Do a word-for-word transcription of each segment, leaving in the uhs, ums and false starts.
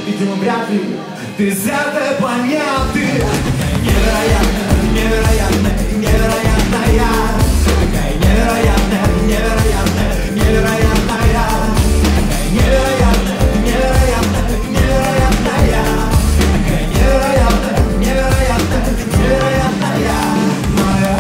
видимо, вряд ли ты с этой планеты. Невероятная, невероятная, невероятная, такая невероятная, невероятная, невероятная, такая невероятная, невероятная, невероятная, такая невероятная, невероятная, невероятная моя.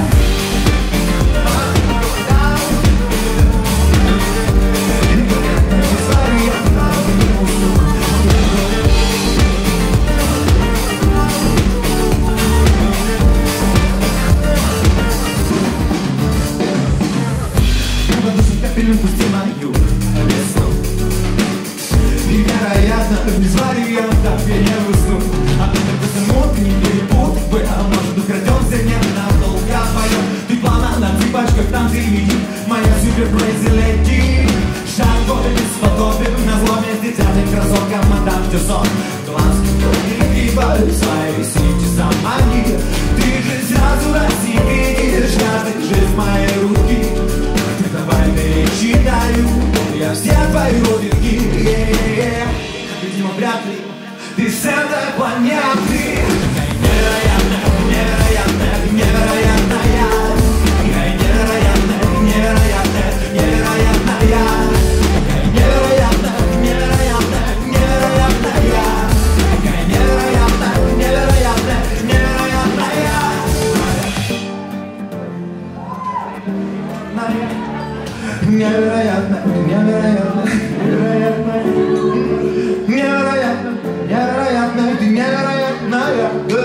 Пусти мою весну. Невероятно, без вариантов я не усну. А ты только самотный, не перепутай бы. А может украдемся ненадолго вдвоем. Ты плавно на цыпочках танцуешь, моя супер crazy lady. Шаг твой бесподобен, на зло вместе тянет кроссовкам, отдам тебе сон. Глаз ибо свои сети замани. Ты же сразу раз не видишь каждый жест моей руки. Давай перечитаю я все твои логики. Видимо, вряд ли ты с этой планеты. Невероятная, невероятная, невероятная, невероятная, невероятная, невероятная, невероятная, невероятная, невероятная, невероятная, невероятная, невероятная. Невероятно, невероятно, невероятно, невероятно, невероятно, ты невероятная.